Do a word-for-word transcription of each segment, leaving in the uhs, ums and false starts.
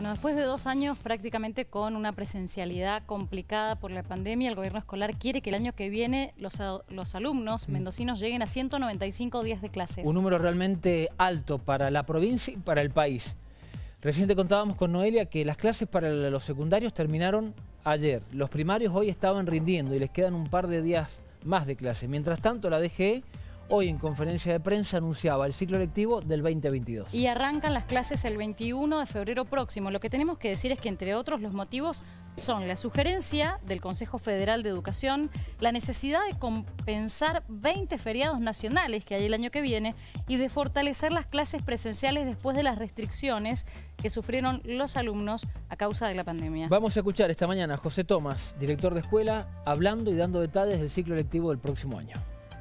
Bueno, después de dos años prácticamente con una presencialidad complicada por la pandemia, el gobierno escolar quiere que el año que viene los, los alumnos mendocinos lleguen a ciento noventa y cinco días de clases. Un número realmente alto para la provincia y para el país. Recién te contábamos con Noelia que las clases para los secundarios terminaron ayer. Los primarios hoy estaban rindiendo y les quedan un par de días más de clase. Mientras tanto, la D G E hoy en conferencia de prensa anunciaba el ciclo lectivo del veinte veintidós. Y arrancan las clases el veintiuno de febrero próximo. Lo que tenemos que decir es que, entre otros, los motivos son la sugerencia del Consejo Federal de Educación, la necesidad de compensar veinte feriados nacionales que hay el año que viene y de fortalecer las clases presenciales después de las restricciones que sufrieron los alumnos a causa de la pandemia. Vamos a escuchar esta mañana a José Tomás, director de escuela, hablando y dando detalles del ciclo lectivo del próximo año.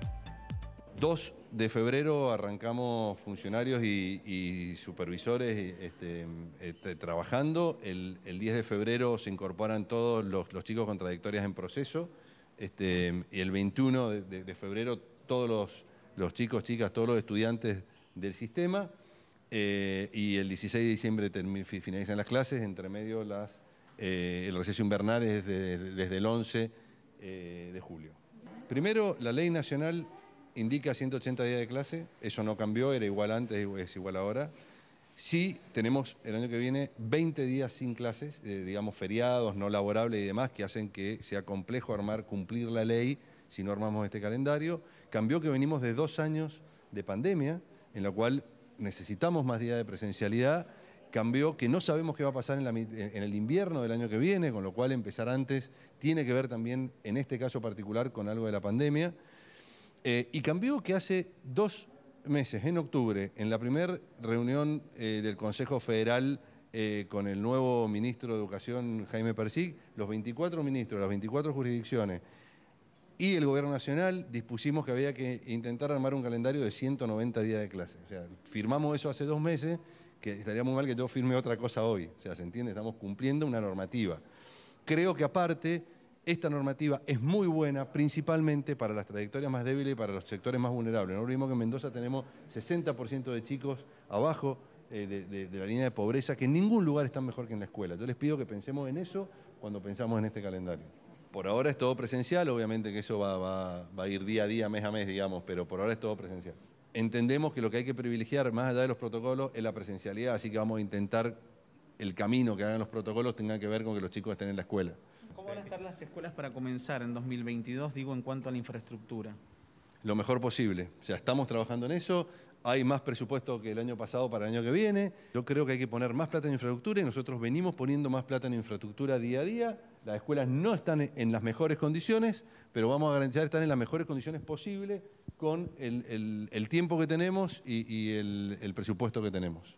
dos de febrero arrancamos funcionarios y, y supervisores este, este, trabajando. El, el diez de febrero se incorporan todos los, los chicos con trayectorias en proceso. Este, y el veintiuno de, de, de febrero todos los, los chicos, chicas, todos los estudiantes del sistema. Eh, y el dieciséis de diciembre finalizan las clases, entre medio las, eh, el receso invernal es de, desde el once eh, de julio. Primero, la ley nacional indica ciento ochenta días de clase, eso no cambió, era igual antes, es igual ahora. Sí tenemos el año que viene veinte días sin clases, eh, digamos feriados, no laborables y demás, que hacen que sea complejo armar, cumplir la ley si no armamos este calendario. Cambió que venimos de dos años de pandemia, en la cual necesitamos más días de presencialidad. Cambió que no sabemos qué va a pasar en, la, en el invierno del año que viene, con lo cual empezar antes tiene que ver también, en este caso particular, con algo de la pandemia. Eh, y cambió que hace dos meses, en octubre, en la primera reunión eh, del Consejo Federal eh, con el nuevo ministro de Educación, Jaime Persig, los veinticuatro ministros, las veinticuatro jurisdicciones y el Gobierno Nacional dispusimos que había que intentar armar un calendario de ciento noventa días de clase. O sea, firmamos eso hace dos meses, que estaría muy mal que yo firme otra cosa hoy. O sea, ¿se entiende? Estamos cumpliendo una normativa. Creo que aparte, esta normativa es muy buena, principalmente para las trayectorias más débiles y para los sectores más vulnerables. No olvidemos que en Mendoza tenemos sesenta por ciento de chicos abajo eh, de, de, de la línea de pobreza, que en ningún lugar están mejor que en la escuela. Yo les pido que pensemos en eso cuando pensamos en este calendario. Por ahora es todo presencial, obviamente que eso va, va, va a ir día a día, mes a mes, digamos, pero por ahora es todo presencial. Entendemos que lo que hay que privilegiar, más allá de los protocolos, es la presencialidad, así que vamos a intentar el camino que hagan los protocolos tenga que ver con que los chicos estén en la escuela. ¿Cómo van a estar las escuelas para comenzar en dos mil veintidós, digo, en cuanto a la infraestructura? Lo mejor posible. O sea, estamos trabajando en eso. Hay más presupuesto que el año pasado para el año que viene. Yo creo que hay que poner más plata en infraestructura y nosotros venimos poniendo más plata en infraestructura día a día. Las escuelas no están en las mejores condiciones, pero vamos a garantizar estar en las mejores condiciones posibles con el, el, el tiempo que tenemos y, y el, el presupuesto que tenemos.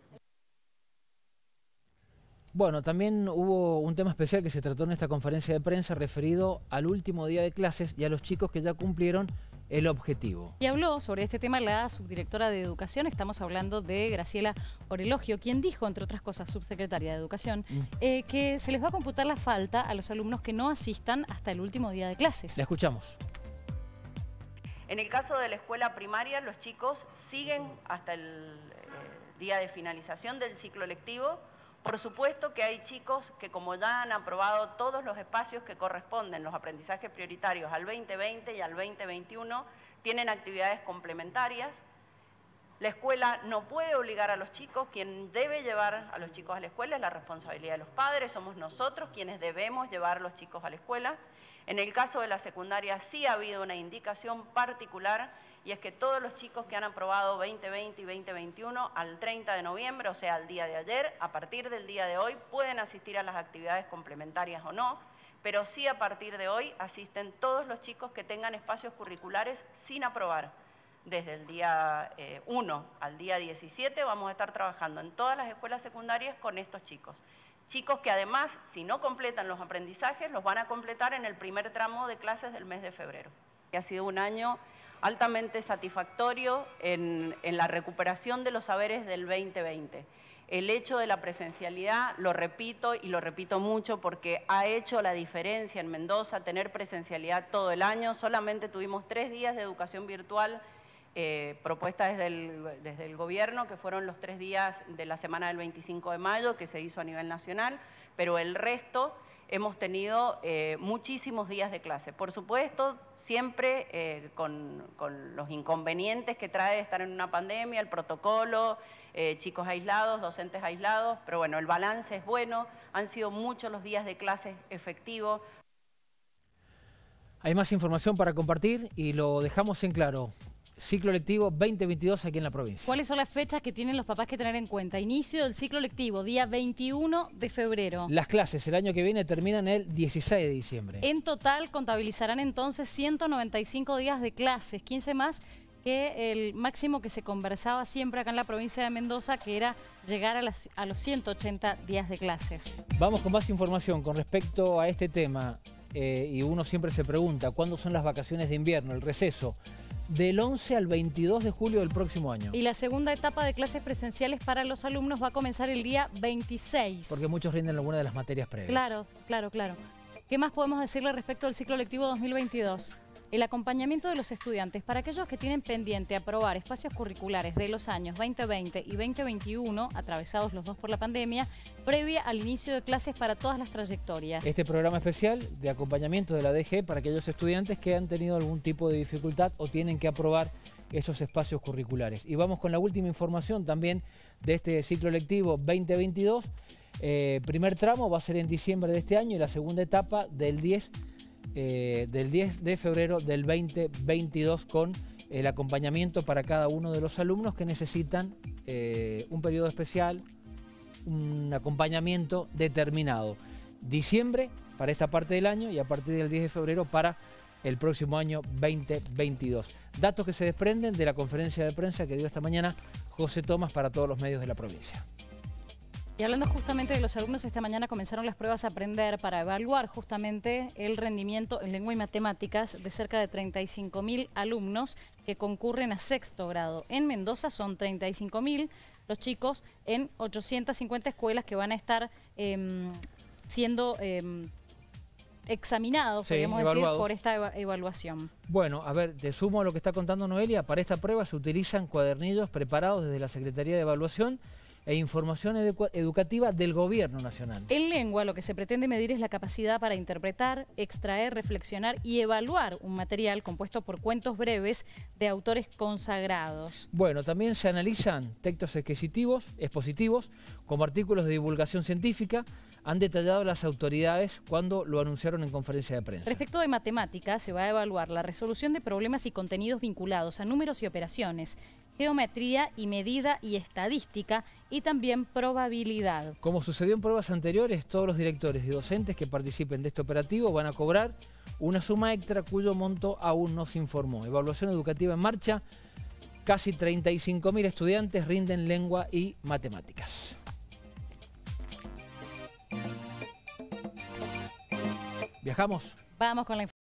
Bueno, también hubo un tema especial que se trató en esta conferencia de prensa referido al último día de clases y a los chicos que ya cumplieron el objetivo. Y habló sobre este tema la subdirectora de Educación, estamos hablando de Graciela Orelogio, quien dijo, entre otras cosas, subsecretaria de Educación, mm. eh, que se les va a computar la falta a los alumnos que no asistan hasta el último día de clases. La escuchamos. En el caso de la escuela primaria, los chicos siguen hasta el eh, día de finalización del ciclo lectivo. Por supuesto que hay chicos que, como ya han aprobado todos los espacios que corresponden, los aprendizajes prioritarios al veinte veinte y al veinte veintiuno, tienen actividades complementarias. La escuela no puede obligar a los chicos, quien debe llevar a los chicos a la escuela es la responsabilidad de los padres, somos nosotros quienes debemos llevar a los chicos a la escuela. En el caso de la secundaria sí ha habido una indicación particular, y es que todos los chicos que han aprobado veinte veinte y veinte veintiuno al treinta de noviembre, o sea, al día de ayer, a partir del día de hoy, pueden asistir a las actividades complementarias o no, pero sí a partir de hoy asisten todos los chicos que tengan espacios curriculares sin aprobar. Desde el día eh, uno al día diecisiete vamos a estar trabajando en todas las escuelas secundarias con estos chicos. Chicos que además, si no completan los aprendizajes, los van a completar en el primer tramo de clases del mes de febrero. Ha sido un año altamente satisfactorio en, en la recuperación de los saberes del veinte veinte. El hecho de la presencialidad, lo repito y lo repito mucho porque ha hecho la diferencia en Mendoza tener presencialidad todo el año. Solamente tuvimos tres días de educación virtual eh, propuesta desde el, desde el gobierno, que fueron los tres días de la semana del veinticinco de mayo, que se hizo a nivel nacional, pero el resto hemos tenido eh, muchísimos días de clase. Por supuesto, siempre eh, con, con los inconvenientes que trae estar en una pandemia, el protocolo, eh, chicos aislados, docentes aislados, pero bueno, el balance es bueno, han sido muchos los días de clase efectivos. Hay más información para compartir y lo dejamos en claro. Ciclo lectivo veinte veintidós aquí en la provincia. ¿Cuáles son las fechas que tienen los papás que tener en cuenta? Inicio del ciclo lectivo, día veintiuno de febrero. Las clases el año que viene terminan el dieciséis de diciembre. En total contabilizarán entonces ciento noventa y cinco días de clases, quince más que el máximo que se conversaba siempre acá en la provincia de Mendoza, que era llegar a, las, a los ciento ochenta días de clases. Vamos con más información con respecto a este tema. Eh, y uno siempre se pregunta, ¿cuándo son las vacaciones de invierno, el receso? Del once al veintidós de julio del próximo año. Y la segunda etapa de clases presenciales para los alumnos va a comenzar el día veintiséis. Porque muchos rinden alguna de las materias previas. Claro, claro, claro. ¿Qué más podemos decirle respecto al ciclo lectivo dos mil veintidós? El acompañamiento de los estudiantes para aquellos que tienen pendiente aprobar espacios curriculares de los años veinte veinte y veinte veintiuno, atravesados los dos por la pandemia, previa al inicio de clases para todas las trayectorias. Este programa especial de acompañamiento de la D G para aquellos estudiantes que han tenido algún tipo de dificultad o tienen que aprobar esos espacios curriculares. Y vamos con la última información también de este ciclo lectivo veinte veintidós. Eh, primer tramo va a ser en diciembre de este año y la segunda etapa del diez Eh, del diez de febrero del veinte veintidós con el acompañamiento para cada uno de los alumnos que necesitan eh, un periodo especial, un acompañamiento determinado. Diciembre para esta parte del año y a partir del diez de febrero para el próximo año veinte veintidós. Datos que se desprenden de la conferencia de prensa que dio esta mañana José Tomás para todos los medios de la provincia. Y hablando justamente de los alumnos, esta mañana comenzaron las pruebas a aprender para evaluar justamente el rendimiento en lengua y matemáticas de cerca de treinta y cinco mil alumnos que concurren a sexto grado. En Mendoza son treinta y cinco mil los chicos en ochocientas cincuenta escuelas que van a estar eh, siendo eh, examinados, sí, podríamos evaluados. decir, por esta eva evaluación. Bueno, a ver, te sumo a lo que está contando Noelia. Para esta prueba se utilizan cuadernillos preparados desde la Secretaría de Evaluación e información edu educativa del Gobierno Nacional. En lengua lo que se pretende medir es la capacidad para interpretar, extraer, reflexionar y evaluar un material compuesto por cuentos breves de autores consagrados. Bueno, también se analizan textos expositivos, expositivos como artículos de divulgación científica. Han detallado las autoridades cuando lo anunciaron en conferencia de prensa. Respecto de matemáticas, se va a evaluar la resolución de problemas y contenidos vinculados a números y operaciones, geometría y medida y estadística y también probabilidad. Como sucedió en pruebas anteriores, todos los directores y docentes que participen de este operativo van a cobrar una suma extra cuyo monto aún no se informó. Evaluación educativa en marcha, casi treinta y cinco mil estudiantes rinden lengua y matemáticas. ¿Viajamos? Vamos con la información.